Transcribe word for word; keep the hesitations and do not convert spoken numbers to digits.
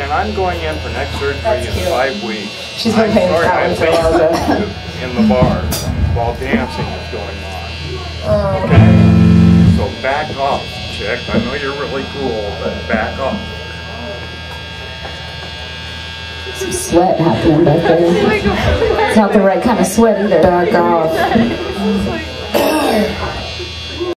and I'm going in for neck surgery That's in cute. five weeks. She's been I'm paying sorry, that I'm one for taking Lozen. you in the bar while dancing is going on. Oh. Okay? So back off, chick. I know you're really cool, but back off. Some sweat happening back there. It's not the right kind of sweat either. Back off.